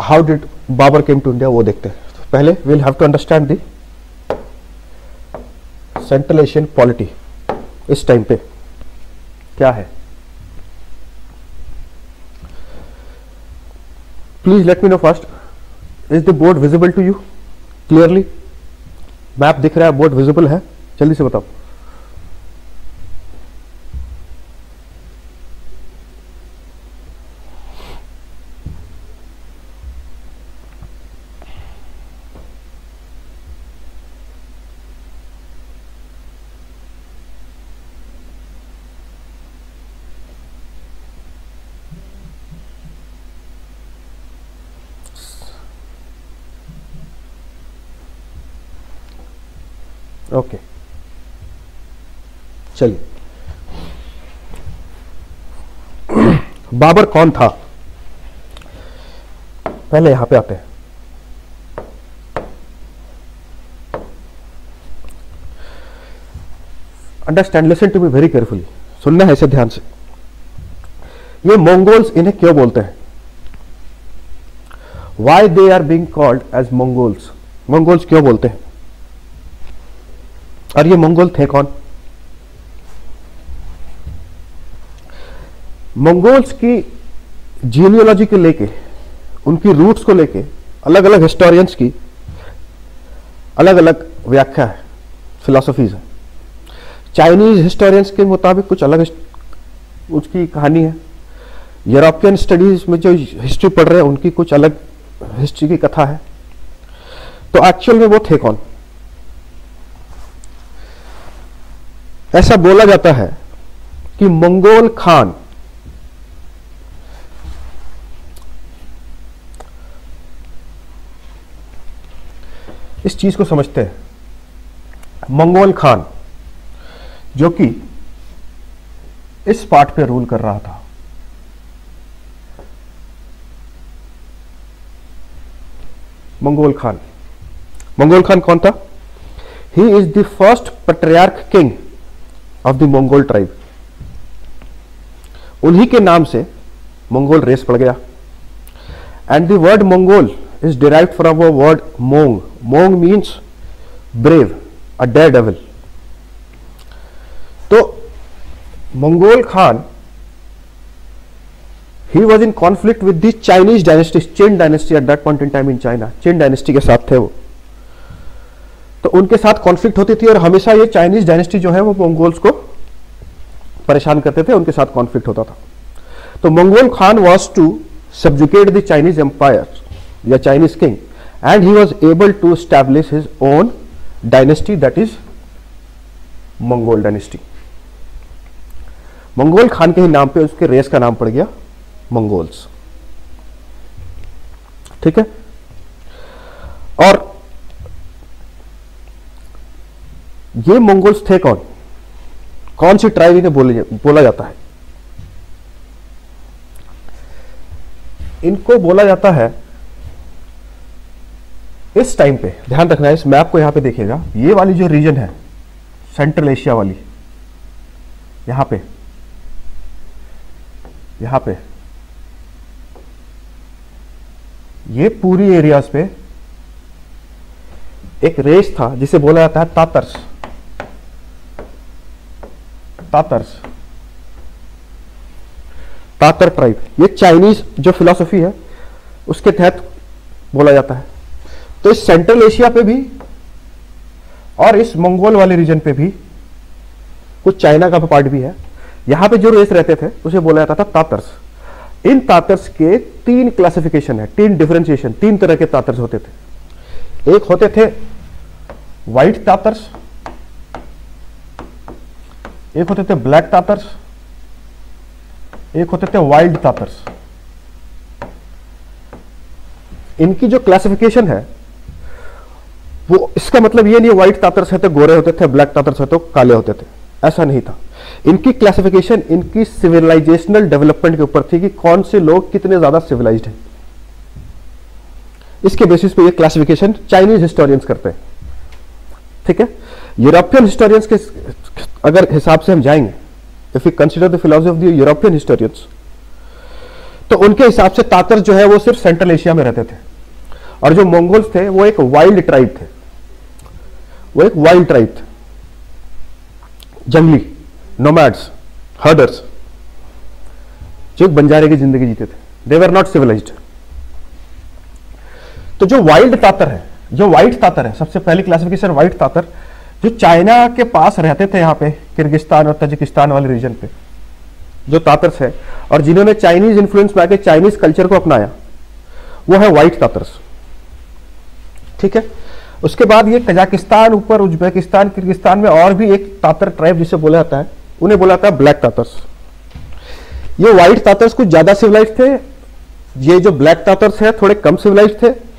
How did Babar came to India वो देखते हैं। तो पहले we'll have to understand the central Asian polity इस टाइम पे क्या है। Please let me know first, is the board visible to you clearly? Map दिख रहा है, बोर्ड विजिबल है? जल्दी से बताओ। ओके चलिए, बाबर कौन था पहले यहां पे आते हैं। Understand, listen to me very carefully, सुनना है इसे ध्यान से। ये मंगोल्स इन्हें क्यों बोलते हैं? Why they are being called as Mongols? Mongols क्यों बोलते हैं? और ये मंगोल थे कौन? मंगोल्स की जीनियोलॉजी को लेके, उनकी रूट्स को लेके अलग अलग हिस्टोरियंस की अलग अलग व्याख्या है, फिलॉसफीज है। चाइनीज हिस्टोरियंस के मुताबिक कुछ अलग उसकी कहानी है। यूरोपियन स्टडीज में जो हिस्ट्री पढ़ रहे हैं उनकी कुछ अलग हिस्ट्री की कथा है। तो एक्चुअल में वो थे कौन? ऐसा बोला जाता है कि मंगोल खान इस चीज को समझते हैं। मंगोल खान जो कि इस पार्ट पे रूल कर रहा था, मंगोल खान। मंगोल खान कौन था? He is the first patriarch king of the Mongol tribe. उन्हीं के नाम से मंगोल रेस पड़ गया। And the word Mongol is derived from a word Mong. Mong means brave, a daredevil. तो Mongol Khan he was in conflict with the Chinese dynasty, Chin dynasty at that point in time in China. Chin dynasty के साथ थे वो, तो उनके साथ conflict होती थी और हमेशा ये चाइनीज डायनेस्टी जो है वो मंगोल्स को परेशान करते थे, उनके साथ कॉन्फ्लिक्ट होता था। तो Mongol Khan was to subjugate the Chinese empire या Chinese king, and he was able to establish his own dynasty, that is Mongol dynasty. Mongol Khan के ही नाम पे उसके रेस का नाम पड़ गया मंगोल्स। ठीक है। और ये मंगोल्स थे कौन? कौन सी ट्राइब इन्हें बोला जाता है? इनको बोला जाता है इस टाइम पे, ध्यान रखना है, इस मैप को यहां पे देखिएगा, ये वाली जो रीजन है सेंट्रल एशिया वाली, यहां पे ये पूरी एरियाज पे एक रेस था जिसे बोला जाता है तातर्स। तातर ट्राइब, ये चाइनीज जो फिलॉसफी है उसके तहत बोला जाता है। तो इस सेंट्रल एशिया पे भी और इस मंगोल वाले रीजन पे भी, कुछ चाइना का पार्ट भी है, यहां पे जो रेस रहते थे उसे बोला जाता था तातर्स। इन तातर्स के 3 क्लासिफिकेशन है, 3 डिफरेंशिएशन, 3 तरह के तातर्स होते थे। एक होते थे व्हाइट तातर्स, एक होते थे ब्लैक तातर्स, एक होते थे वाइल्ड तातर्स। इनकी जो क्लासिफिकेशन है वो, इसका मतलब ये नहीं व्हाइट तातर्स है तो गोरे होते थे, ब्लैक तातर्स है तो काले होते थे, ऐसा नहीं था। इनकी क्लासिफिकेशन इनकी सिविलाइजेशनल डेवलपमेंट के ऊपर थी कि कौन से लोग कितने ज्यादा सिविलाइज्ड हैं। इसके बेसिस पे ये क्लासिफिकेशन चाइनीज हिस्टोरियंस करते हैं। ठीक है। यूरोपियन हिस्टोरियंस के अगर हिसाब से हम जाएंगे, if you consider the philosophy of the European historians, तो उनके हिसाब से तातर जो है वो सिर्फ सेंट्रल एशिया में रहते थे, और जो मंगोल्स थे वो एक वाइल्ड ट्राइब थे, वो एक वाइल्ड ट्राइब थे, जंगली नोमैड्स, हर्डर्स, जो एक बंजारे की जिंदगी जीते थे। They were not civilized. तो जो वाइल्ड तातर है, जो व्हाइट तातर है, सबसे पहली क्लासिफिकेशन व्हाइट तातर, जो चाइना के पास रहते थे, यहां पे किर्गिस्तान और तजिकिस्तान वाले रीजन पे जो तातर्स है, और जिन्होंने चाइनीज इन्फ्लुएंस में आके चाइनीज कल्चर को अपनाया, वो है व्हाइट तातर्स। ठीक है। उसके बाद ये कजाकिस्तान, ऊपर उज्बेकिस्तान, किर्गिस्तान में और भी एक तातर ट्राइब जिसे बोला जाता है, उन्हें बोला जाता है ब्लैक तातर्स। ये व्हाइट तातर्स कुछ ज्यादा सिविलाइज्ड थे, ये जो ब्लैक तातर्स है थोड़े कम सिविलाइज्ड थे।